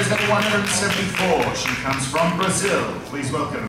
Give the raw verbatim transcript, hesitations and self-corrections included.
is number one hundred seventy-four. She comes from Brazil. Please welcome